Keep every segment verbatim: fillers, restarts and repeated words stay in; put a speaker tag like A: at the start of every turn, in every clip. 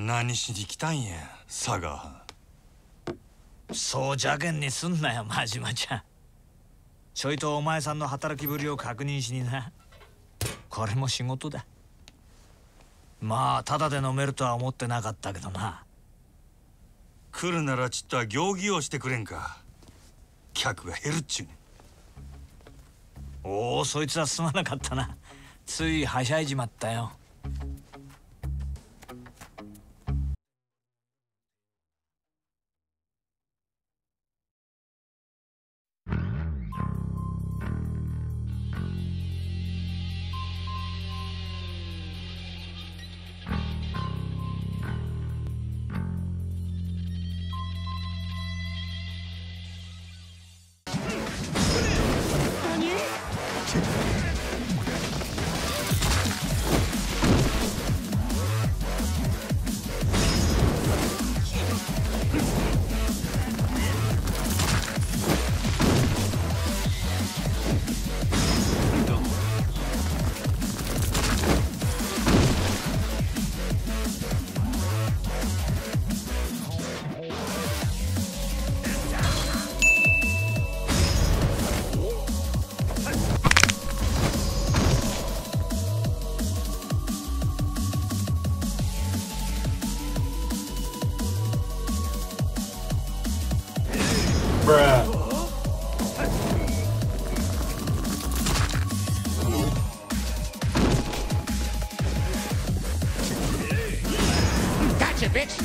A: 何しに来たんや、佐賀。
B: そう邪険にすんなよ、真島ちゃん。ちょいとお前さんの働きぶりを確認しにな。これも仕事だ。まあただで飲めるとは思ってなかったけどな。
A: 来るならちっとは行儀をしてくれんか。客が減るっちゅうねん。
B: おお、そいつはすまなかったな。ついはしゃいじまったよ。
C: Bruh.
D: Gotcha, bitch!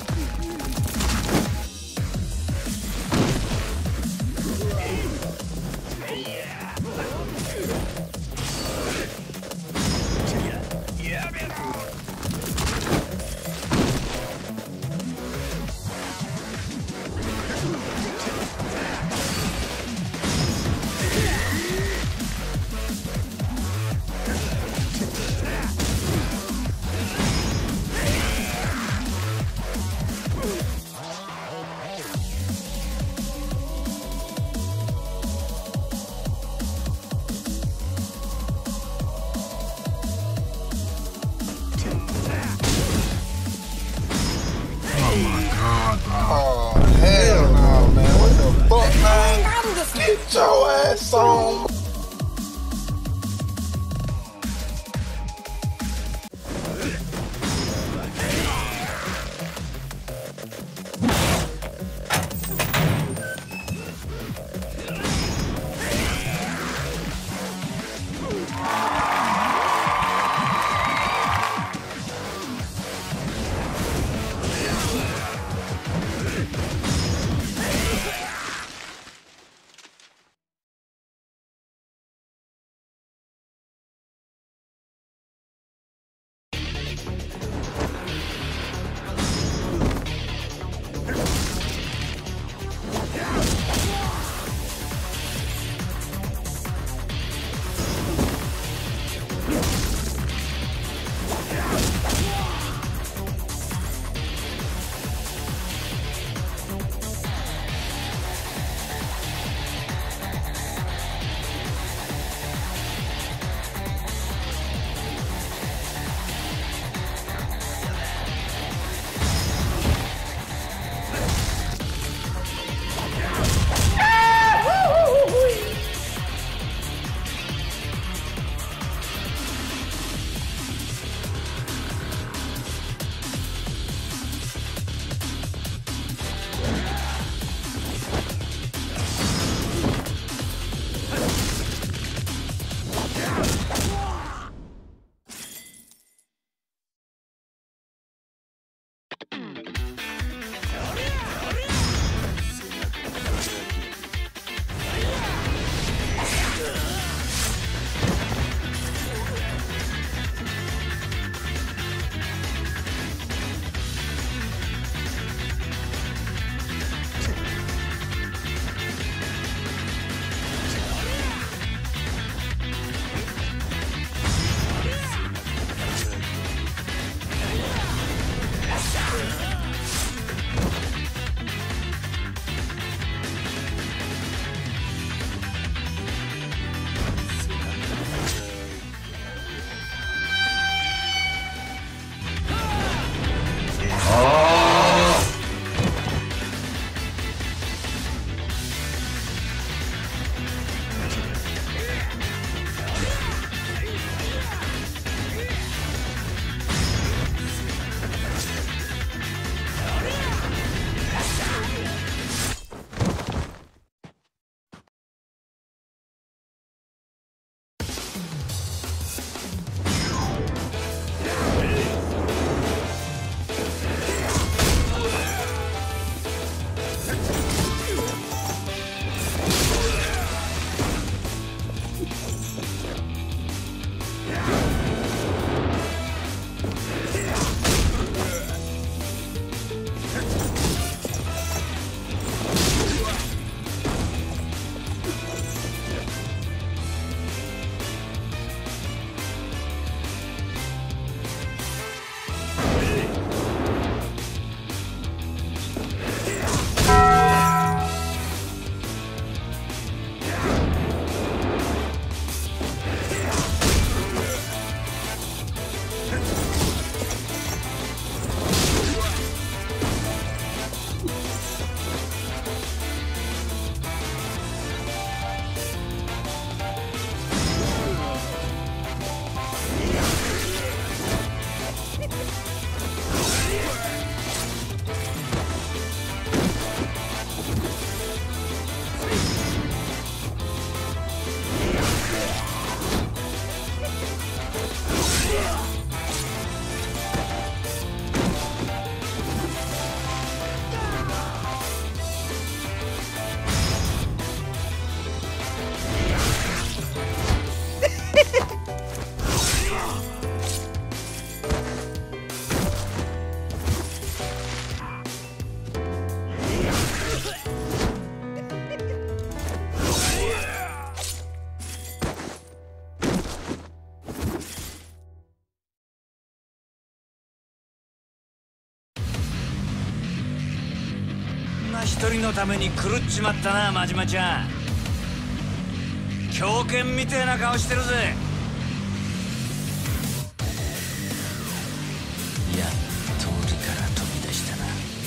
C: Oh, hell no, man. What the fuck, man? Get your ass on.
B: 一人のために狂っちまったな、真島ちゃん。狂犬みてえな顔してるぜ。やっと檻から飛び出したな。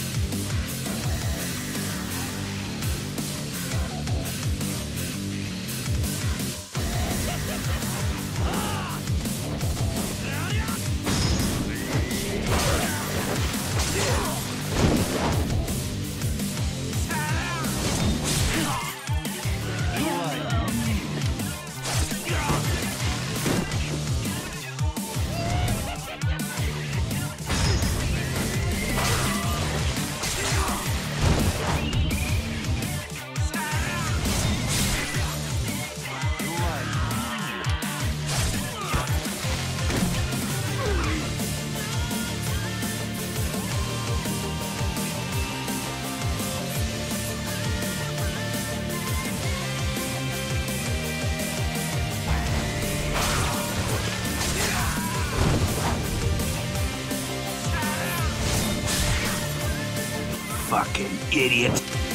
A: Fucking idiot.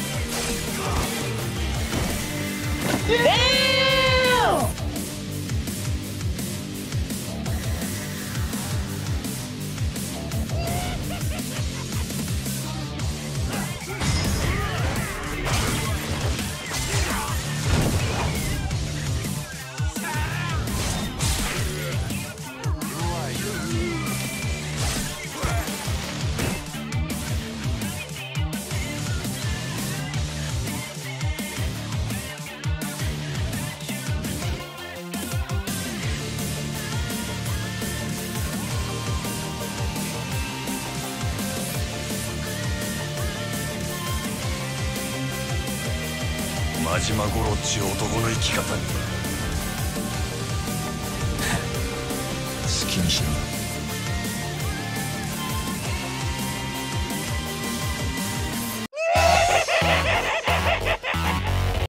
D: Damn!
A: 真島五郎っちゅう男の生き方に
B: 好きにしろ。